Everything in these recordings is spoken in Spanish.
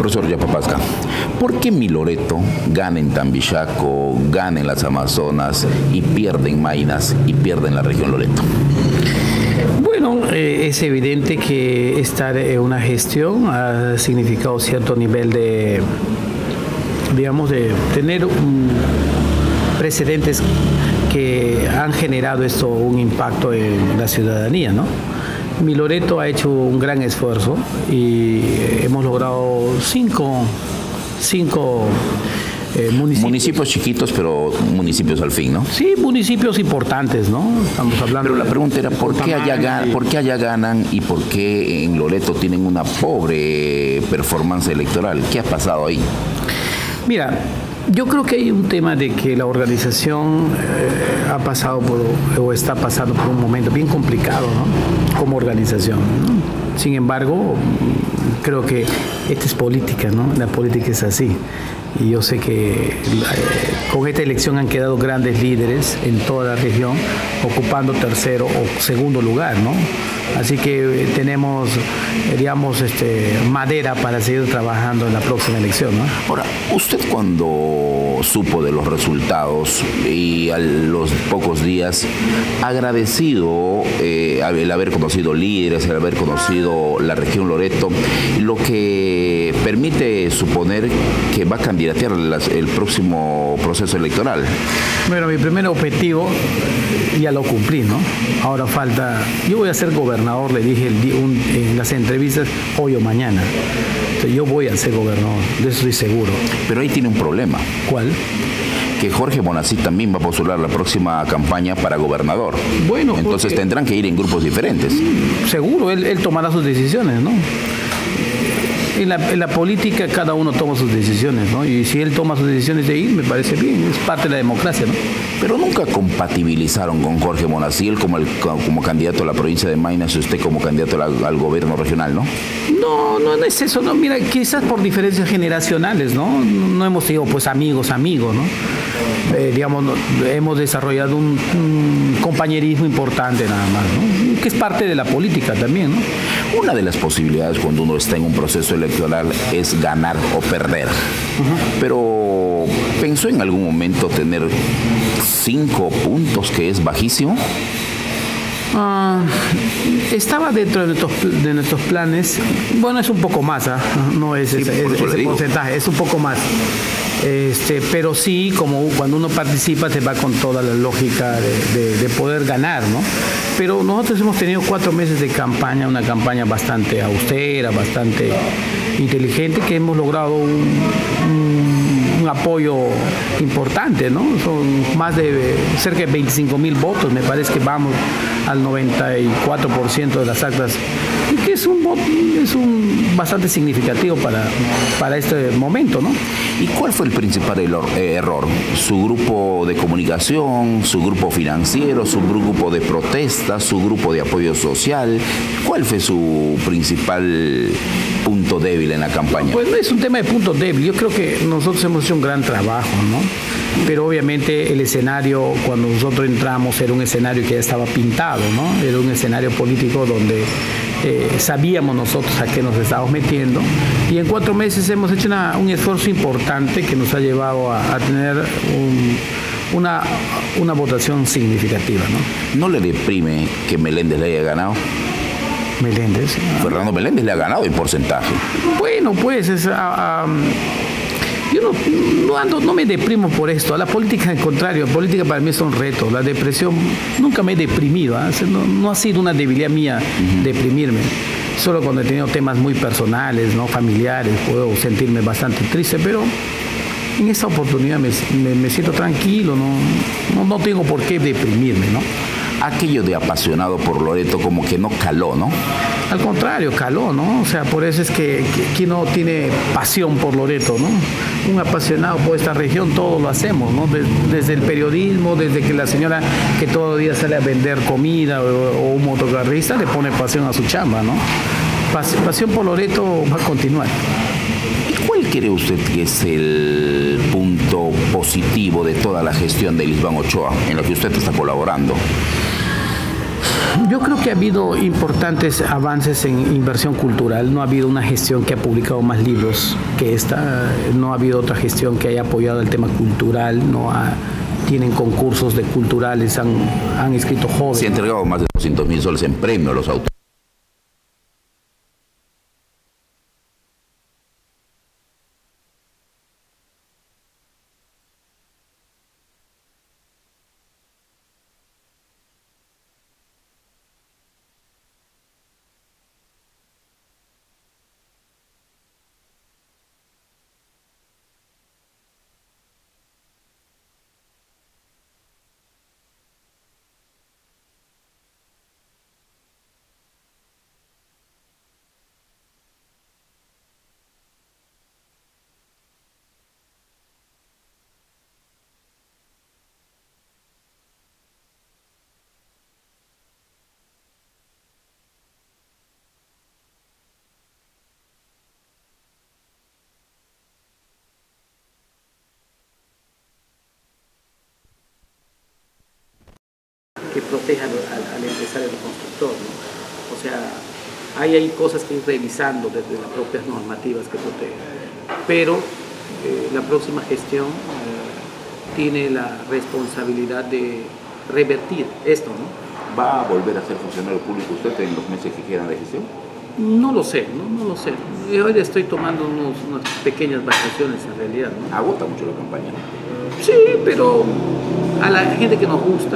Profesor Yapapazca, ¿por qué mi Loreto gana en Tambichaco, gana en las Amazonas y pierde en Maynas y pierde en la región Loreto? Bueno, es evidente que estar en una gestión ha significado cierto nivel de, digamos, de tener precedentes que han generado esto un impacto en la ciudadanía, ¿no? Mi Loreto ha hecho un gran esfuerzo y hemos logrado cinco municipios chiquitos, pero municipios al fin, ¿no? Sí, municipios importantes, ¿no? Estamos hablando. Pero la pregunta era, ¿por qué allá ganan y por qué en Loreto tienen una pobre performance electoral? ¿Qué ha pasado ahí? Mira, yo creo que hay un tema de que la organización ha pasado o está pasando por un momento bien complicado, ¿no? Como organización, ¿no? Sin embargo, creo que esta es política, ¿no? La política es así. Y yo sé que con esta elección han quedado grandes líderes en toda la región, ocupando tercero o segundo lugar, ¿no? Así que tenemos, digamos, madera para seguir trabajando en la próxima elección, ¿no? Ahora, usted cuando supo de los resultados y a los pocos días, agradecido el haber conocido líderes, el haber conocido la región Loreto, lo que permite suponer que va a candidatear el próximo proceso electoral. Bueno, mi primer objetivo ya lo cumplí, ¿no? Ahora falta, yo voy a ser gobernador, le dije en las entrevistas, hoy o mañana. Entonces, yo voy a ser gobernador, de eso estoy seguro. Pero ahí tiene un problema. ¿Cuál? Que Jorge Bonasí también va a postular la próxima campaña para gobernador. Bueno, entonces tendrán que ir en grupos diferentes. Seguro, él tomará sus decisiones, ¿no? En la política cada uno toma sus decisiones, ¿no? Y si él toma sus decisiones de ir, me parece bien, es parte de la democracia, ¿no? Pero nunca compatibilizaron con Jorge Bonasí, él como candidato a la provincia de Maynas y usted como candidato al gobierno regional, ¿no? No es eso, no. Mira, quizás por diferencias generacionales, ¿no? No hemos sido, pues, amigos, ¿no? Digamos, hemos desarrollado un compañerismo importante nada más, ¿no? Que es parte de la política también, ¿no? Una de las posibilidades cuando uno está en un proceso electoral es ganar o perder. Pero ¿pensó en algún momento tener 5 puntos, que es bajísimo? Estaba dentro de nuestros planes. Bueno, es un poco más, no es ese porcentaje, es un poco más. Pero sí, como cuando uno participa, se va con toda la lógica de poder ganar, ¿no? Pero nosotros hemos tenido 4 meses de campaña, una campaña bastante austera, bastante inteligente, que hemos logrado un apoyo importante, ¿no? Son más de cerca de 25,000 votos, me parece que vamos al 94% de las actas, que es bastante significativo para este momento, ¿no? ¿Y cuál fue el principal error? ¿Su grupo de comunicación, su grupo financiero, su grupo de protesta, su grupo de apoyo social? ¿Cuál fue su principal punto débil en la campaña? Pues no es un tema de punto débil, yo creo que nosotros hemos hecho un gran trabajo, ¿no? Pero obviamente el escenario, cuando nosotros entramos, era un escenario que ya estaba pintado, ¿no? Era un escenario político donde sabíamos nosotros a qué nos estábamos metiendo, y en 4 meses hemos hecho un esfuerzo importante que nos ha llevado a tener una votación significativa, ¿no? ¿No le deprime que Meléndez le haya ganado? Meléndez. Fernando Meléndez le ha ganado en porcentaje. Bueno, pues yo no me deprimo por esto. La política, al contrario, la política para mí es un reto. La depresión, nunca me he deprimido, ¿eh? No ha sido una debilidad mía deprimirme. Solo cuando he tenido temas muy personales, ¿no? Familiares, puedo sentirme bastante triste, pero en esta oportunidad me siento tranquilo, no tengo por qué deprimirme, ¿no? Aquello de apasionado por Loreto como que no caló, ¿no? Al contrario, caló, ¿no? O sea, por eso es que quien no tiene pasión por Loreto, ¿no? Un apasionado por esta región, todos lo hacemos, ¿no? Desde el periodismo, desde que la señora que todos los días sale a vender comida o un motocarrista le pone pasión a su chamba, ¿no? Pasión por Loreto va a continuar. ¿Y cuál cree usted que es el punto positivo de toda la gestión de Lisbán Ochoa en la que usted está colaborando? Yo creo que ha habido importantes avances en inversión cultural. No ha habido una gestión que ha publicado más libros que esta. No ha habido otra gestión que haya apoyado el tema cultural. Tienen concursos de culturales, han escrito jóvenes. Se han entregado más de 200.000 soles en premio a los autores. Que protejan al empresario, al constructor, ¿no? O sea, hay cosas que ir revisando desde las propias normativas que protegen, pero la próxima gestión tiene la responsabilidad de revertir esto, ¿no? ¿Va a volver a ser funcionario público usted en los meses que quedan de gestión? No lo sé, no lo sé. Hoy estoy tomando unas pequeñas vacaciones en realidad, ¿no? Agota mucho la campaña. Sí, pero a la gente que nos gusta,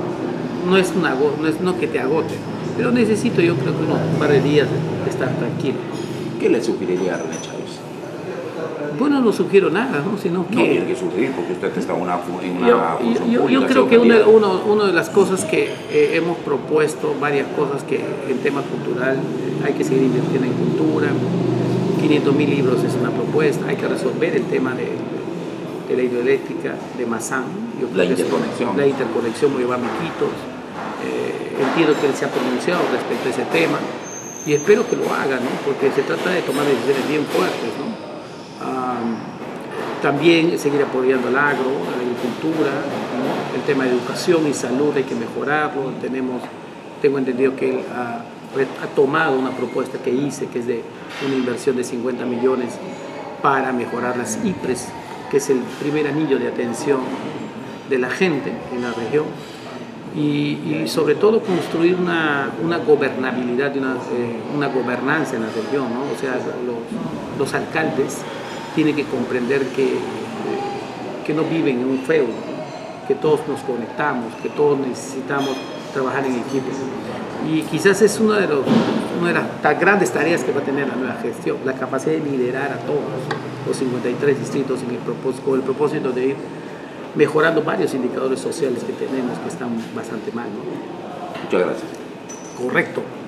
no que te agote, pero necesito, yo creo que unos par de días de estar tranquilo. ¿Qué le sugeriría a René Chávez? Bueno, no sugiero nada, ¿no? Sino que... No tiene que sugerir porque usted está en una función pública. Yo creo que una de las cosas que hemos propuesto, varias cosas que en tema cultural hay que seguir invirtiendo en cultura, 500.000 libros es una propuesta, hay que resolver el tema de la hidroeléctrica de Mazán. La interconexión. La interconexión Moyobamba-Iquitos. Entiendo que él se ha pronunciado respecto a ese tema y espero que lo haga, ¿no? Porque se trata de tomar decisiones bien fuertes, ¿no? También seguir apoyando al agro, a la agricultura, ¿no? El tema de educación y salud hay que mejorarlo. Tengo entendido que él ha tomado una propuesta que hice, que es de una inversión de 50 millones para mejorar las IPRES, que es el primer anillo de atención de la gente en la región, y sobre todo construir una gobernabilidad, una gobernanza en la región, ¿no? O sea, los alcaldes tienen que comprender que no viven en un feudo, ¿no? Que todos nos conectamos, que todos necesitamos trabajar en equipo. Y quizás es una de las grandes tareas que va a tener la nueva gestión, la capacidad de liderar a todos los 53 distritos con el propósito de ir mejorando varios indicadores sociales que tenemos que están bastante mal, ¿no? Muchas gracias. Correcto.